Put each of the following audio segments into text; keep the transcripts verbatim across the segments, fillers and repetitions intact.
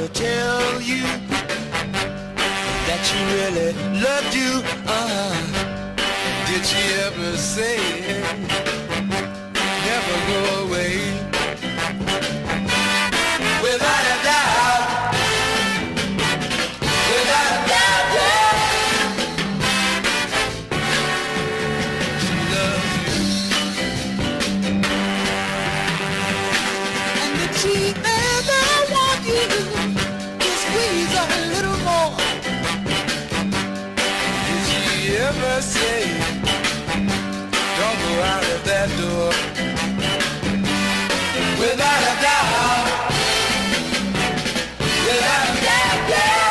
gonna tell you that she really loved you. Uh-huh. Did she ever say never go away? Without a doubt, without a doubt, yeah, she loves you. And did she ever want you to squeeze a little more? Did she ever say don't go out of that door? Without a doubt, without a doubt, yeah,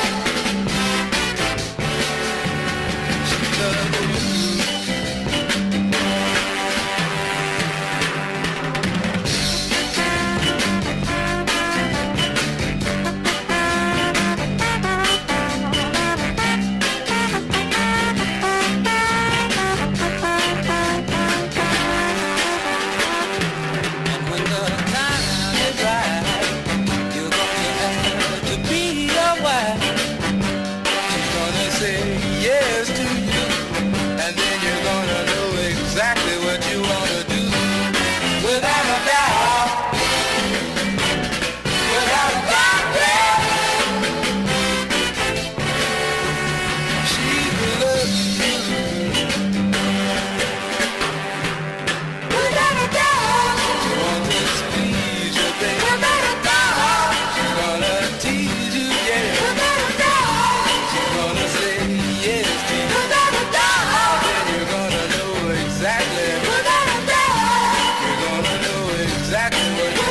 she loves you. Yes to you, and then you're gonna know exactly what you wanna do. Without a doubt, without a doubt, yeah, she loves you. Without a doubt, she wants to squeeze you, baby. Without a doubt, she's gonna tease you, yeah. Without a doubt, she's gonna say yes to you. Without a doubt, then you're gonna know exactly. Without a doubt, you're gonna know exactly what